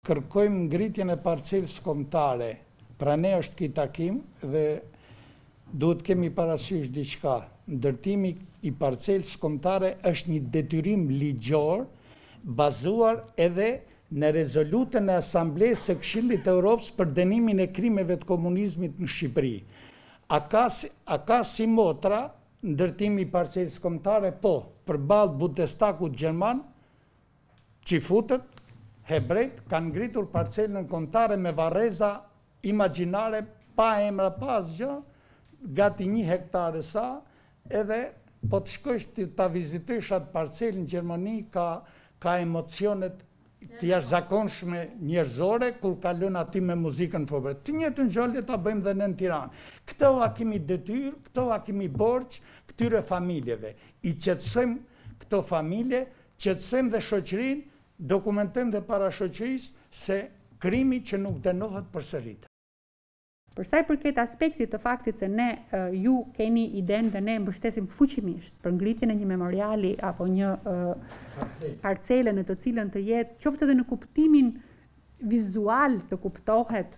kërkojmë ngritjen e parcelës kombëtare. Pra ne është ky takim dhe duhet kemi parasysh diçka. Ndërtimi i parcelës kombëtare është një detyrim ligjor bazuar edhe në rezolutën e Asamblesë së Këshillit të Evropës për dënimin e krimeve të komunizmit në Shqipëri. A ka si motra ndërtimi i parcelës kombëtare? Po, përballë Bundestagut gjerman, çifutët, hebrejt kanë ngritur parcelën kombëtare me varreza imagjinare, pa emra, pa asgjë, gati 1 hektar sa, edhe po të shkosh ta vizitosh atë parcelë në Gjermani, ka emocionet të jashtëzakonshme njerëzore kur kalon aty me muzikën folklore. Të njëjtën gjë ta bëjmë dhe ne në Tiranë. Këto kemi detyrë, këto kemi borxh këtyre familjeve. I qetësojmë këto familje, qetësojmë dhe shoqërinë, dokumentojmë dhe para shoqërisë se krimi që nuk dënohet përsëritet. Për sa i përket aspektit të faktit se ne ju keni idenë dhe ne mbështesim fuqimisht për ngritjen e një memoriali apo një parcele në të cilën të jetë, qoftë edhe në kuptimin vizual të kuptohet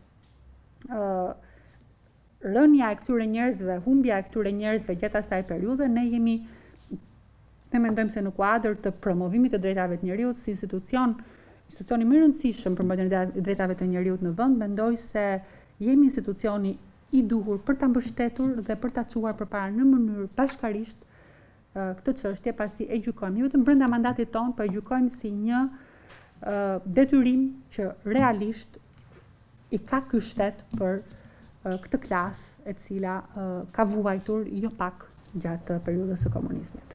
rënja e këtyre njerëzve, humbja e këtyre njerëzve gjatë asaj periudhe, ne mendojmë se në kuadër të promovimit të drejtave të njerëzit si institucioni më i rëndësishëm për mbrojtjen e drejtave të njerëzit në vend, mendoj se jemi institucioni i duhur për ta mbështetur dhe për ta çuar përpara në mënyrë bashkarisht këtë çështje, pasi e gjykojmë jo vetëm brenda mandatit ton, por e gjykojmë si një detyrim që realisht i ka ky shtet për këtë klasë e cila ka vuajtur jo pak gjatë periudhës së komunizmit.